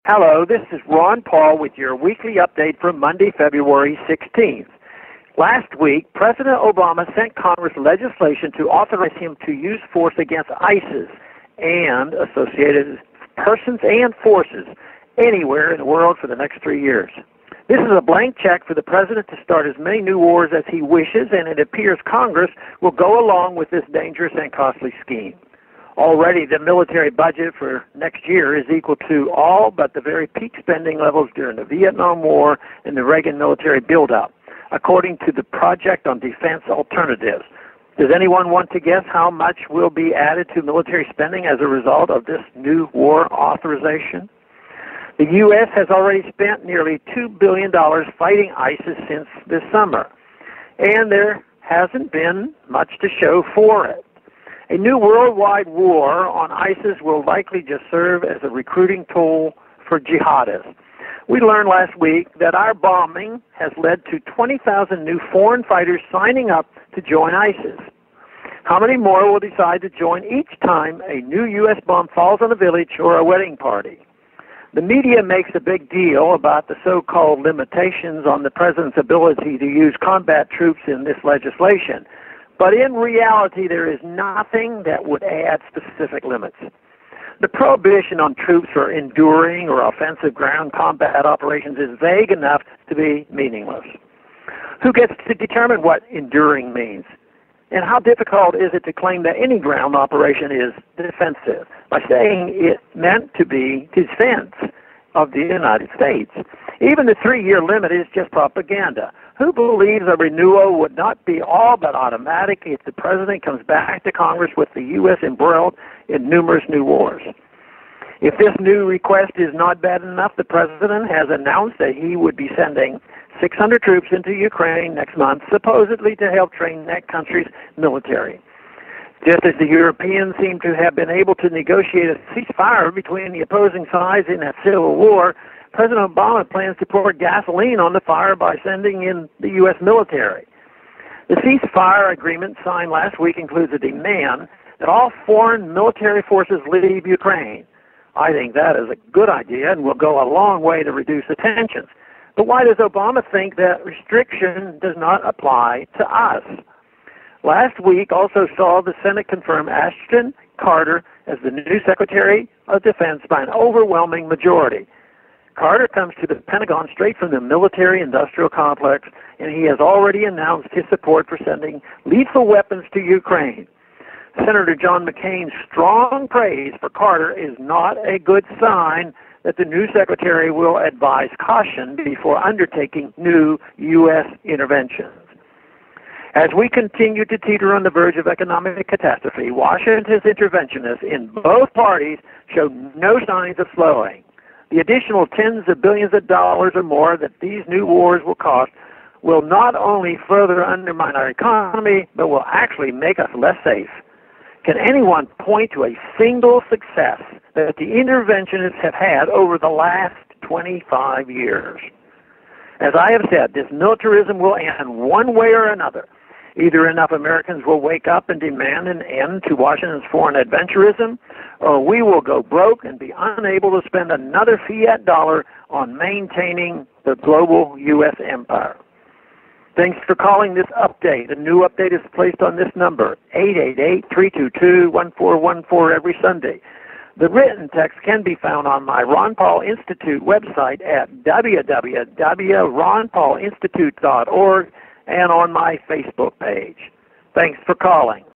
Hello, this is Ron Paul with your weekly update for Monday, February 16th. Last week, President Obama sent Congress legislation to authorize him to use force against ISIS and associated persons and forces anywhere in the world for the next 3 years. This is a blank check for the president to start as many new wars as he wishes, and it appears Congress will go along with this dangerous and costly scheme. Already, the military budget for next year is equal to all but the very peak spending levels during the Vietnam War and the Reagan military buildup, according to the Project on Defense Alternatives. Does anyone want to guess how much will be added to military spending as a result of this new war authorization? The U.S. has already spent nearly $2 billion fighting ISIS since this summer, and there hasn't been much to show for it. A new worldwide war on ISIS will likely just serve as a recruiting tool for jihadists. We learned last week that our bombing has led to 20,000 new foreign fighters signing up to join ISIS. How many more will decide to join each time a new U.S. bomb falls on a village or a wedding party? The media makes a big deal about the so-called limitations on the president's ability to use combat troops in this legislation. But in reality, there is nothing that would add specific limits. The prohibition on troops for enduring or offensive ground combat operations is vague enough to be meaningless. Who gets to determine what enduring means? And how difficult is it to claim that any ground operation is defensive by saying it meant to be defense of the United States? Even the 3-year limit is just propaganda. Who believes a renewal would not be all but automatic if the president comes back to Congress with the U.S. embroiled in numerous new wars? If this new request is not bad enough, the president has announced that he would be sending 600 troops into Ukraine next month, supposedly to help train that country's military. Just as the Europeans seem to have been able to negotiate a ceasefire between the opposing sides in that civil war, President Obama plans to pour gasoline on the fire by sending in the U.S. military. The ceasefire agreement signed last week includes a demand that all foreign military forces leave Ukraine. I think that is a good idea and will go a long way to reduce the tensions. But why does Obama think that restriction does not apply to us? Last week also saw the Senate confirm Ashton Carter as the new Secretary of Defense by an overwhelming majority. Carter comes to the Pentagon straight from the military-industrial complex, and he has already announced his support for sending lethal weapons to Ukraine. Senator John McCain's strong praise for Carter is not a good sign that the new secretary will advise caution before undertaking new U.S. interventions. As we continue to teeter on the verge of economic catastrophe, Washington's interventionists in both parties show no signs of slowing. The additional tens of billions of dollars or more that these new wars will cost will not only further undermine our economy, but will actually make us less safe. Can anyone point to a single success that the interventionists have had over the last 25 years? As I have said, this militarism will end one way or another. Either enough Americans will wake up and demand an end to Washington's foreign adventurism, or we will go broke and be unable to spend another fiat dollar on maintaining the global U.S. empire. Thanks for calling this update. A new update is placed on this number, 888-322-1414 every Sunday. The written text can be found on my Ron Paul Institute website at www.ronpaulinstitute.org and on my Facebook page. Thanks for calling.